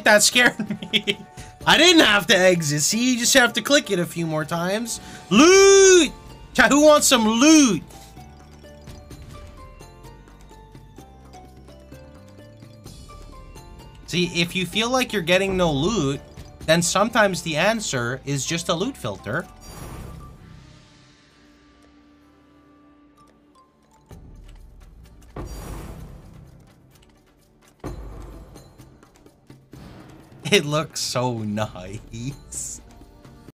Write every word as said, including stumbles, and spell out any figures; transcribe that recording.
That scared me. I didn't have to exit. See, you just have to click it a few more times. Loot! Who wants some loot? See, if you feel like you're getting no loot, then sometimes the answer is just a loot filter. It looks so nice.